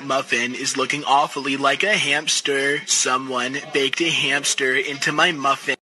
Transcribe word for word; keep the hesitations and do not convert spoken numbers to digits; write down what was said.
muffin is looking awfully like a hamster. Someone baked a hamster into my muffin.